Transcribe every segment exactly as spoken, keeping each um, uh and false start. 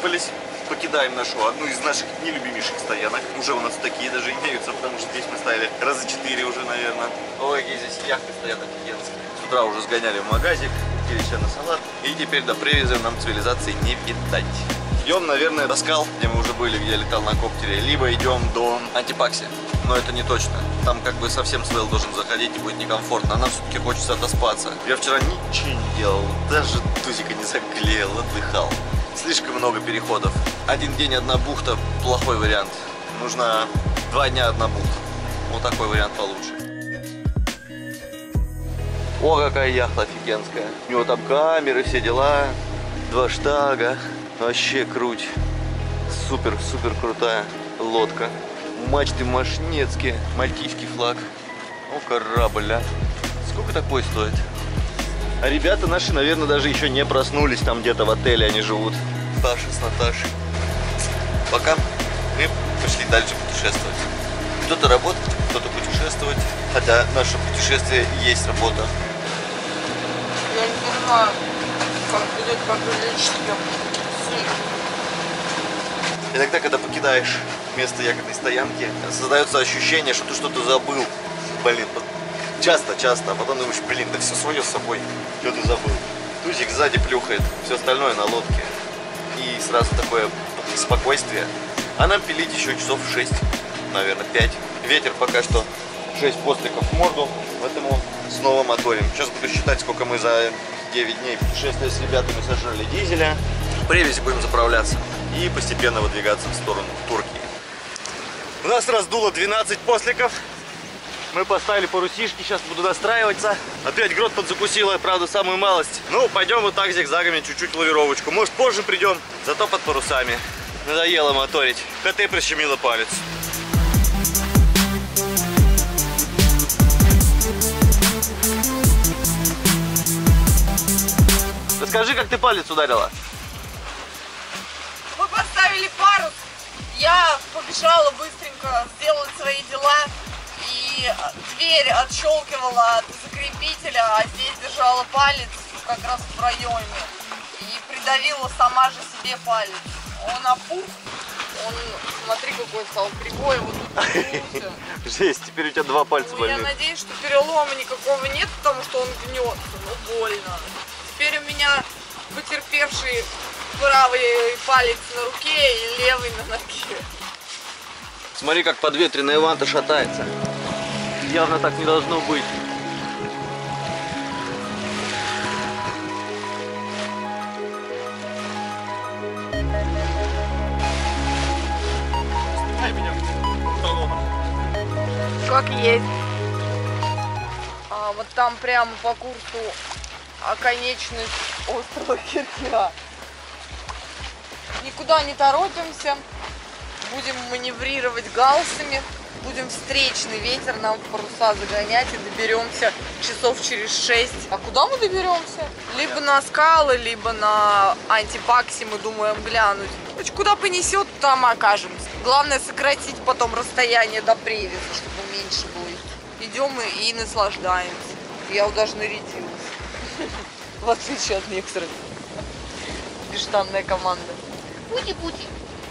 выспались. Покидаем нашу, одну из наших нелюбимейших стоянок. Уже у нас такие даже имеются, потому что здесь мы ставили раза четыре уже, наверное. Ой, какие здесь яхты стоят офигенские. С утра уже сгоняли в магазик, купили себе на салат. И теперь до Привяза нам цивилизации не видать. Идем, наверное, до скал, где мы уже были, где я летал на коптере. Либо идем до Антипакси. Но это не точно. Там как бы совсем свел должен заходить и будет некомфортно. А нам все-таки хочется отоспаться. Я вчера ничего не делал. Даже тузика не заклеил, отдыхал. Слишком много переходов. Один день одна бухта – плохой вариант. Нужно два дня одна бухта. Вот такой вариант получше. О, какая яхта офигенская. У него там камеры, все дела. Два штага. Вообще круть. Супер, супер крутая лодка. Мачты мошнецкие. Мальтийский флаг. О, корабль, а. Сколько такой стоит? А ребята наши, наверное, даже еще не проснулись. Там где-то в отеле они живут. Паша с Наташей. Пока мы пошли дальше путешествовать. Кто-то работать, кто-то путешествовать. Хотя наше путешествие и есть работа. Я не понимаю, как будет поглядеть. Иногда, когда покидаешь место ягодной стоянки, создается ощущение, что ты что-то забыл. Блин, часто, часто. А потом думаешь, блин, да все свое с собой. Что ты забыл? Тузик сзади плюхает, все остальное на лодке. И сразу такое спокойствие. А нам пилить еще часов шесть, наверное, пять. Ветер пока что шесть постриков в морду, поэтому снова моторим. Сейчас буду считать, сколько мы за девять дней путешествия с ребятами сожрали дизеля. В Привязи будем заправляться и постепенно выдвигаться в сторону Турции. У нас раздуло двенадцать посликов. Мы поставили парусишки, сейчас буду настраиваться. Опять грот подзакусила, правда, самую малость. Ну, пойдем вот так зигзагами, чуть-чуть лавировочку. Может, позже придем, зато под парусами. Надоело моторить. КТ прищемило палец. Расскажи, как ты палец ударила. Мы поставили парус. Я побежала быстренько сделать свои дела. И дверь отщелкивала от закрепителя, а здесь держала палец как раз в районе. И придавила сама же себе палец. Он опух, он, смотри, какой стал кривой, вот тут. Жесть, теперь у тебя два пальца ну, больных. Я надеюсь, что перелома никакого нет, потому что он гнется, но больно. Теперь у меня потерпевший правый палец на руке и левый на ноге. Смотри, как подветренная ванта шатается. Явно так не должно быть. Как есть. А, вот там прямо по курсу оконечность острова Киркира. Никуда не торопимся. Будем маневрировать галсами. Будем встречный ветер нам в паруса загонять и доберемся часов через шесть. А куда мы доберемся? Либо на скалы, либо на Антипакси мы думаем глянуть. Куда понесет, там окажемся. Главное сократить потом расстояние до Привяза, чтобы меньше будет. Идем и, и наслаждаемся. Я вот даже нарядилась. В отличие от некоторых. Бештанная команда. Пути-пути.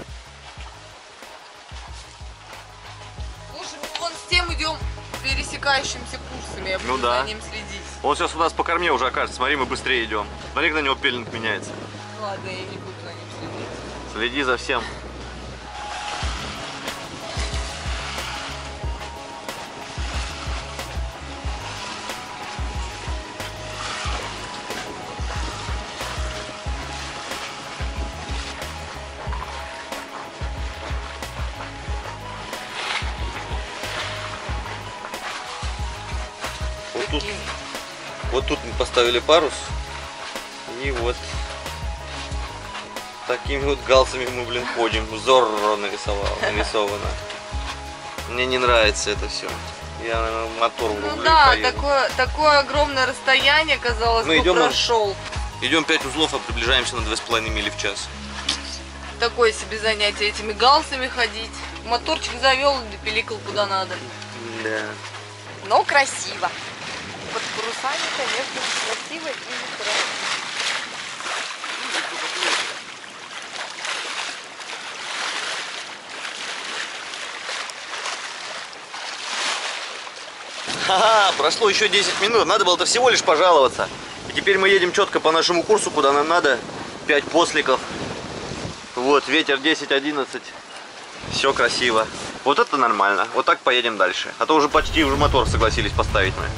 Вон с тем идем пересекающимся курсами, я буду ну да. за ним следить. Он сейчас у нас по корме уже окажется, смотри, мы быстрее идем. Смотри, как на него пеленг меняется. Ладно, я не буду за ним следить. Следи за всем. Вот тут, вот тут мы поставили парус, и вот такими вот галсами мы, блин, ходим. Зорро нарисовал, нарисовано. Мне не нравится это все. Я, наверное, мотор врублю. Ну да, такое, такое огромное расстояние, казалось бы, идем прошел. На... Идем пять узлов, а приближаемся на две с половиной мили в час. Такое себе занятие этими галсами ходить. Моторчик завел и допиликал куда надо. Да. Но красиво. Под парусами, конечно, красиво и некрасиво. Ага, прошло еще десять минут. Надо было-то всего лишь пожаловаться. И теперь мы едем четко по нашему курсу, куда нам надо. пять посликов. Вот, ветер десять одиннадцать. Все красиво. Вот это нормально. Вот так поедем дальше. А то уже почти уже мотор согласились поставить мы.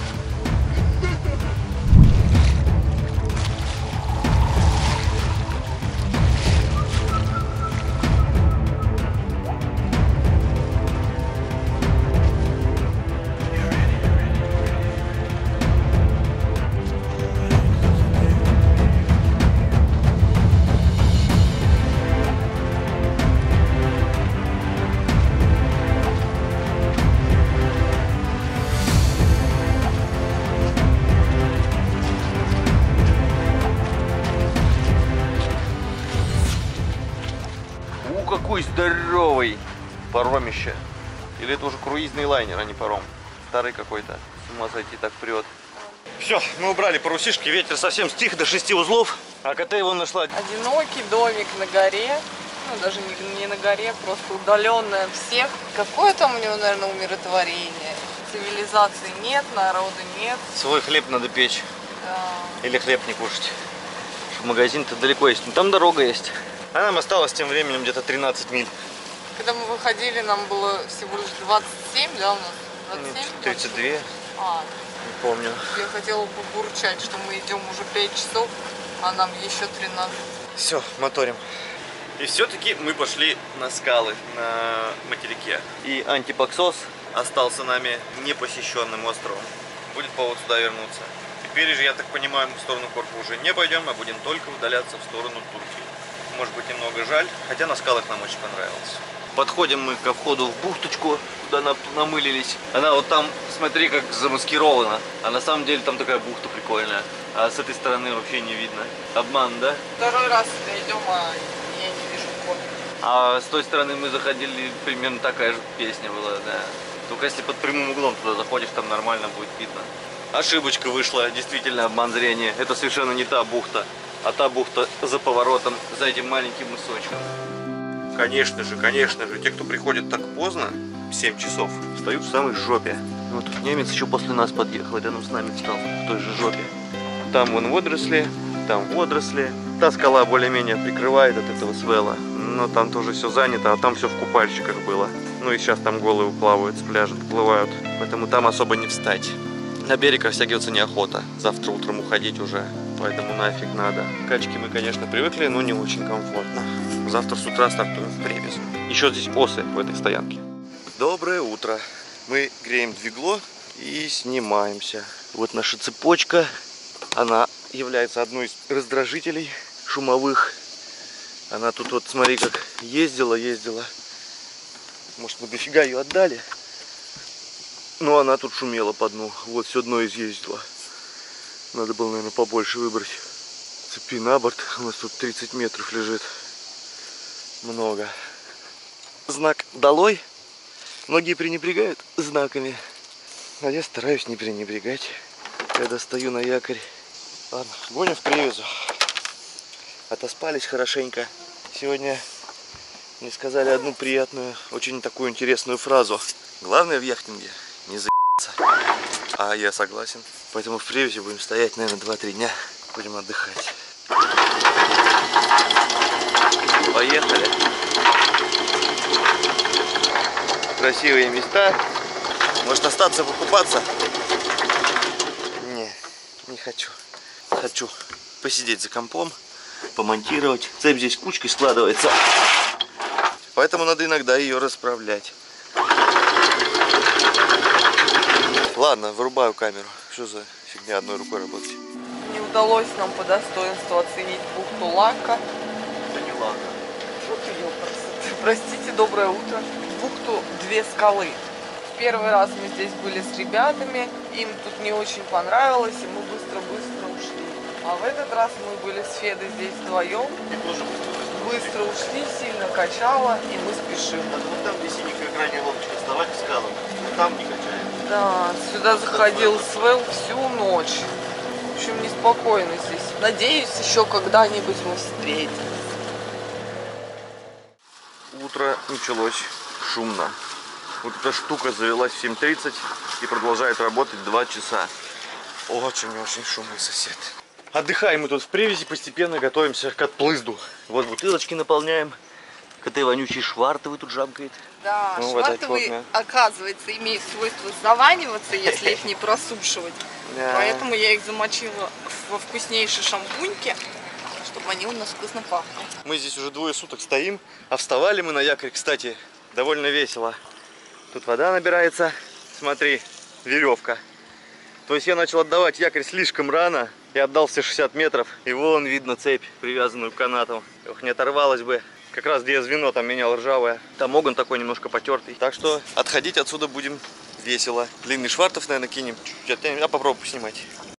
Какой здоровый паромище. Или это уже круизный лайнер, а не паром. Старый какой-то. С ума сойти, так прет. Все, мы убрали парусишки, ветер совсем стих до шести узлов. А КТ его нашла. Одинокий домик на горе. Ну, даже не, не на горе, просто удаленный от всех. Какое там у него, наверное, умиротворение. Цивилизации нет, народа нет. Свой хлеб надо печь. Да. Или хлеб не кушать. Магазин-то далеко есть. Но там дорога есть. А нам осталось тем временем где-то тринадцать миль. Когда мы выходили, нам было всего лишь двадцать семь, да, у нас? двадцать семь? тридцать два. А, не помню. Я хотела побурчать, что мы идем уже пять часов, а нам еще тринадцать. Все, моторим. И все-таки мы пошли на скалы на материке. И Антипаксос остался нами непосещенным островом. Будет повод сюда вернуться. Теперь же, я так понимаю, мы в сторону Корфу уже не пойдем, а будем только удаляться в сторону Турции. Может быть, немного жаль, хотя на скалах нам очень понравилось. Подходим мы ко входу в бухточку, куда на намылились. Она вот там, смотри, как замаскирована. А на самом деле там такая бухта прикольная. А с этой стороны вообще не видно. Обман, да? Второй раз сюда идем, а я не вижу вход. А с той стороны мы заходили, примерно такая же песня была, да. Только если под прямым углом туда заходишь, там нормально будет видно. Ошибочка вышла, действительно обман зрения. Это совершенно не та бухта. А та бухта за поворотом, за этим маленьким мысочком. Конечно же, конечно же, те, кто приходит так поздно, в семь часов, встают в самой жопе. Вот тут немец еще после нас подъехал, рядом с нами встал, в той же жопе. Там вон водоросли, там водоросли. Та скала более-менее прикрывает от этого свела, но там тоже все занято, а там все в купальщиках было. Ну и сейчас там голые плавают с пляжа, плывают, поэтому там особо не встать. На берег растягиваться неохота, завтра утром уходить уже. Поэтому нафиг надо. Качки мы, конечно, привыкли, но не очень комфортно. Завтра с утра стартуем в Превезу. Еще здесь осы в этой стоянке. Доброе утро. Мы греем двигло и снимаемся. Вот наша цепочка. Она является одной из раздражителей шумовых. Она тут вот, смотри, как ездила, ездила. Может, мы дофига ее отдали. Но она тут шумела по дну. Вот все дно изъездила. Надо было, наверное, побольше выбрать. Цепи на борт. У нас тут тридцать метров лежит. Много. Знак «Долой». Многие пренебрегают знаками. А я стараюсь не пренебрегать, когда стою на якорь. Ладно, гоним в Превезу. Отоспались хорошенько. Сегодня мне сказали одну приятную, очень такую интересную фразу. Главное в яхтинге не за***ться. А я согласен. Поэтому в Превезе будем стоять, наверное, два-три дня. Будем отдыхать. Поехали. Красивые места. Может остаться покупаться? Не, не хочу. Хочу посидеть за компом, помонтировать. Цепь здесь кучкой складывается. Поэтому надо иногда ее расправлять. Ладно, вырубаю камеру. Что за фигня одной рукой работать? Не удалось нам по достоинству оценить бухту Лака. Это не Лака. Что ты, ёпрст? Простите, доброе утро. Бухту две скалы. В первый раз мы здесь были с ребятами. Им тут не очень понравилось, и мы быстро-быстро ушли. А в этот раз мы были с Федой здесь вдвоем. И тоже Быстро ушли, сильно качало, и мы спешим. Вот там, где синенькая крайняя лодочка, вставать к скалам. Там не качает. Да, сюда заходил свел всю ночь. В общем, неспокойно здесь. Надеюсь, еще когда-нибудь мы встретимся. Утро началось шумно. Вот эта штука завелась в семь тридцать и продолжает работать два часа. Очень-очень шумный сосед. Отдыхаем мы тут в привязи, постепенно готовимся к отплызду. Вот бутылочки наполняем. К этой вонючей швартовой тут жамкает. Да, Ну, вот швартовые, так вот, оказывается, имеют свойство заваниваться, если их не просушивать. Да. Поэтому я их замочила во вкуснейшей шампуньке, чтобы они у нас вкусно пахли. Мы здесь уже двое суток стоим, а вставали мы на якорь, кстати, довольно весело. Тут вода набирается, смотри, веревка. То есть я начал отдавать якорь слишком рано и отдал все шестьдесят метров. И вон видно цепь, привязанную к канату. Ох, не оторвалась бы. Как раз где я звено там менял ржавое. Там огонь такой немножко потертый. Так что отходить отсюда будем весело. Длинный швартов, наверное, кинем. Чуть-чуть оттянем. Я попробую поснимать.